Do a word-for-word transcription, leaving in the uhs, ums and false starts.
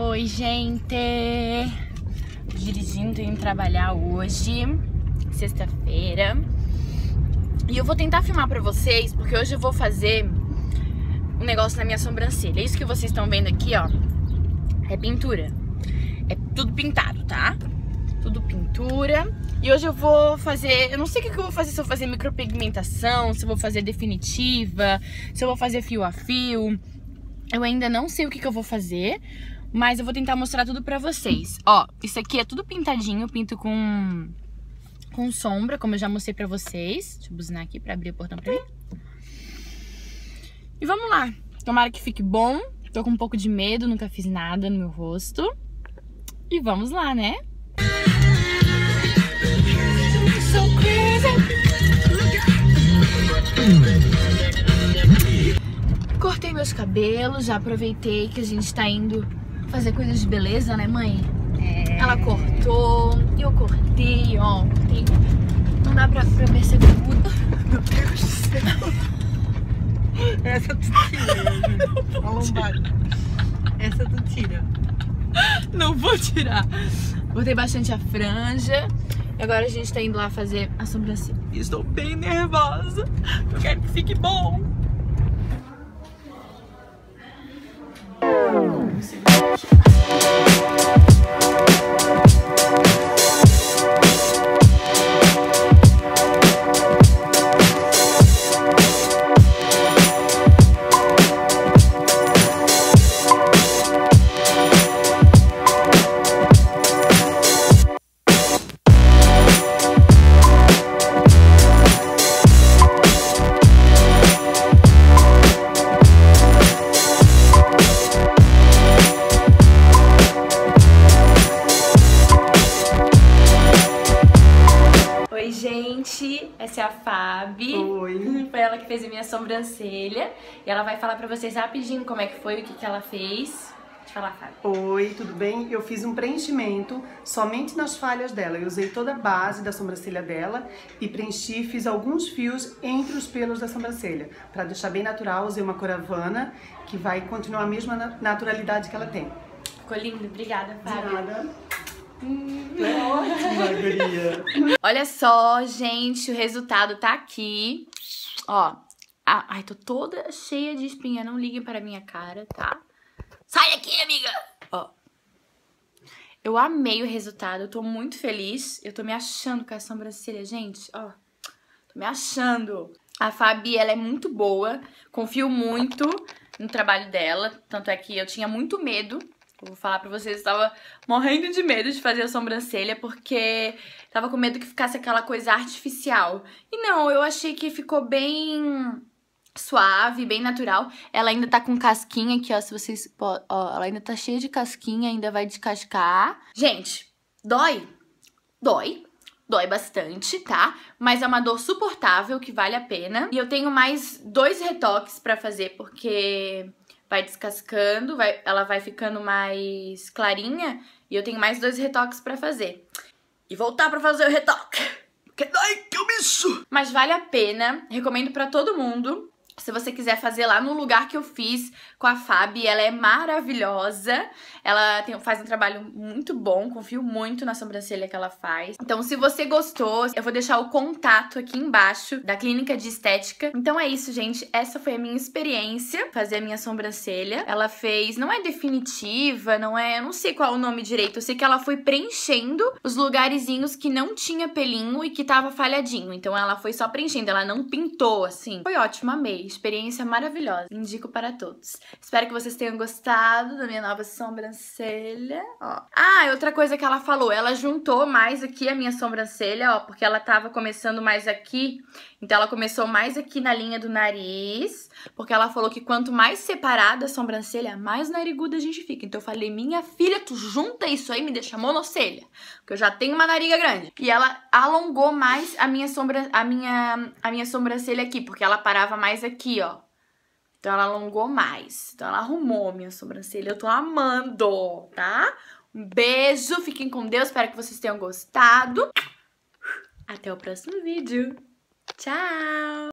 Oi, gente! Dirigindo, indo trabalhar hoje, sexta-feira. E eu vou tentar filmar pra vocês, porque hoje eu vou fazer um negócio na minha sobrancelha. Isso que vocês estão vendo aqui, ó, é pintura. É tudo pintado, tá? Tudo pintura. E hoje eu vou fazer, eu não sei o que eu vou fazer, se eu vou fazer micropigmentação, se eu vou fazer definitiva, se eu vou fazer fio a fio. Eu ainda não sei o que eu vou fazer, mas eu vou tentar mostrar tudo pra vocês. Ó, isso aqui é tudo pintadinho, eu pinto com, com sombra, como eu já mostrei pra vocês. Deixa eu buzinar aqui pra abrir o portão pra mim. E vamos lá. Tomara que fique bom. Tô com um pouco de medo, nunca fiz nada no meu rosto. E vamos lá, né? Cortei meus cabelos, já aproveitei que a gente tá indo fazer coisas de beleza, né, mãe? É. Ela cortou, eu cortei, ó. Cortei. Não dá pra, pra perceber muito. Meu Deus do céu. Essa tu tira, a lombada. Essa tu tira. Não vou tirar. Cortei bastante a franja. E agora a gente tá indo lá fazer a sobrancelha. Estou bem nervosa. Eu quero que fique bom. Essa é a Fabi. Oi. Foi ela que fez a minha sobrancelha. E ela vai falar pra vocês rapidinho como é que foi, o que, que ela fez. Deixa eu falar, Fabi. Oi, tudo bem? Eu fiz um preenchimento somente nas falhas dela. Eu usei toda a base da sobrancelha dela e preenchi, fiz alguns fios entre os pelos da sobrancelha. Pra deixar bem natural, usei uma cor Havana, que vai continuar a mesma naturalidade que ela tem. Ficou lindo, obrigada, Fabi. De nada. Hum, é ótima, guria. Olha só, gente, o resultado tá aqui. Ó, ah, ai, tô toda cheia de espinha, não liguem para a minha cara, tá? Sai daqui, amiga! Ó, eu amei o resultado, eu tô muito feliz. Eu tô me achando com a sobrancelha, gente, ó. Tô me achando. A Fabi, ela é muito boa, confio muito no trabalho dela. Tanto é que eu tinha muito medo. Eu vou falar pra vocês, eu tava morrendo de medo de fazer a sobrancelha, porque tava com medo que ficasse aquela coisa artificial. E não, eu achei que ficou bem suave, bem natural. Ela ainda tá com casquinha aqui, ó, se vocês... Ó, ela ainda tá cheia de casquinha, ainda vai descascar. Gente, dói? Dói. Dói bastante, tá? Mas é uma dor suportável, que vale a pena. E eu tenho mais dois retoques pra fazer, porque... vai descascando, vai, ela vai ficando mais clarinha e eu tenho mais dois retoques pra fazer. E voltar pra fazer o retoque, porque dói que eu bicho! Mas vale a pena, recomendo pra todo mundo. Se você quiser fazer lá no lugar que eu fiz com a Fabi, ela é maravilhosa. Ela tem, faz um trabalho muito bom, confio muito na sobrancelha que ela faz. Então, se você gostou, eu vou deixar o contato aqui embaixo da clínica de estética. Então é isso, gente. Essa foi a minha experiência, fazer a minha sobrancelha. Ela fez, não é definitiva, não é, eu não sei qual é o nome direito. Eu sei que ela foi preenchendo os lugarzinhos que não tinha pelinho e que tava falhadinho. Então ela foi só preenchendo, ela não pintou, assim. Foi ótimo, amei. Experiência maravilhosa. Indico para todos. Espero que vocês tenham gostado da minha nova sobrancelha. Ó. Ah, outra coisa que ela falou. Ela juntou mais aqui a minha sobrancelha, ó. Porque ela tava começando mais aqui. Então ela começou mais aqui na linha do nariz. Porque ela falou que quanto mais separada a sobrancelha, mais nariguda a gente fica. Então eu falei, minha filha, tu junta isso aí, me deixa monocelha. Porque eu já tenho uma nariga grande. E ela alongou mais a minha, sombra, a minha, a minha sobrancelha aqui. Porque ela parava mais aqui, ó. Então ela alongou mais. Então ela arrumou a minha sobrancelha. Eu tô amando, tá? Um beijo, fiquem com Deus. Espero que vocês tenham gostado. Até o próximo vídeo. Tchau!